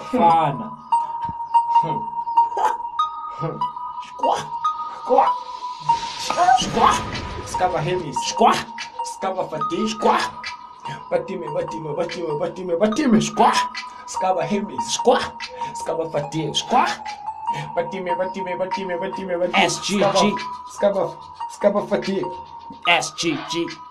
Fana. Squá. Squá. Scava remis. Squá. Scava fati. Squá. Batime. Squá. Scava remis. Squá. Scava fati. Squá. Batime. SGG. Scava fati. SGG.